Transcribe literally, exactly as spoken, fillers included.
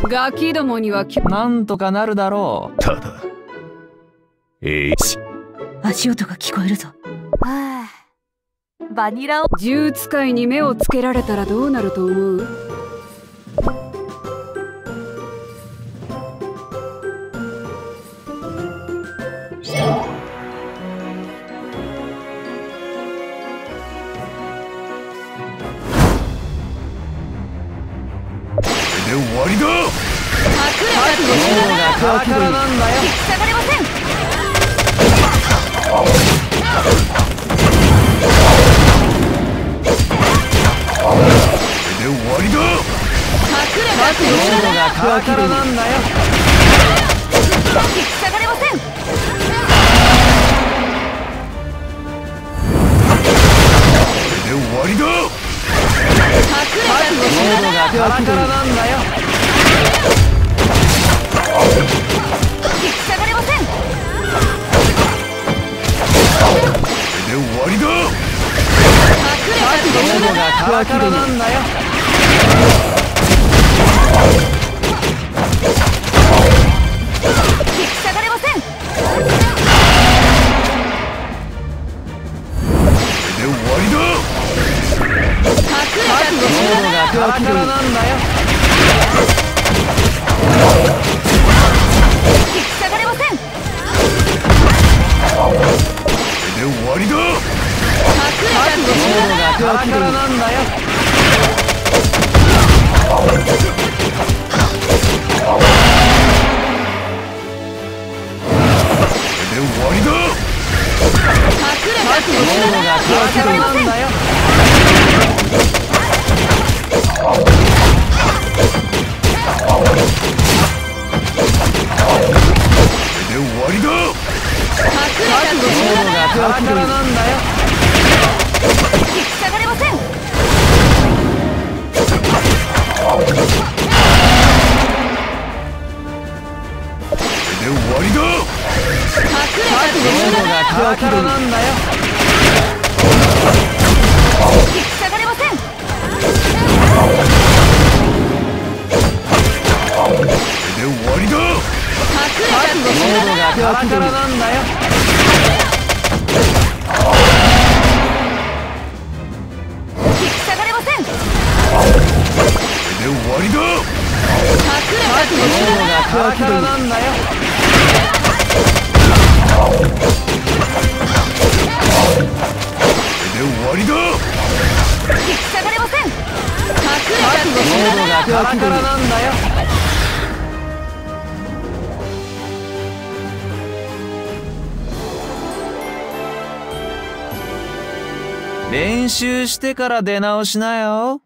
ガキどもにはなんとかなるだろう。 ただえいし足音が聞こえるぞ。はあ、バニラを銃使いに目をつけられたらどうなると思う？ で終わりだ。 隠れたところがカラカラなんだよ。 引き下がれません。 で終わりだ。 隠れたところがカラカラなんだよ。 引き下がれません。 で終わりだ。 隠れたところがカラカラなんだよ。 引き下がれません。 で終わりだ。 隠れたところがカラカラなんだよ。 引き下がれません。 で終わりだ。 隠れたところがカラカラなんだよ。 引き下がれません。 で終わりだ。 隠れたところがカラカラなんだよ。 で終わりだ。 隠れたところがカラカラなんだよ。 で終わりだ。 隠れたところがカラカラなんだよ。 引き下がれません。 で終わりだ。 隠れたところがカラカラなんだよ。 引き下がれません。 で終わりだ。 隠れたところがカラカラなんだよ。 引き下がれません。 で終わりだ。 隠れたところがカラカラなんだよ。 で終わりだ。 引き下がれません。 隠れたところがカラカラなんだよ。 練習してから出直しなよ。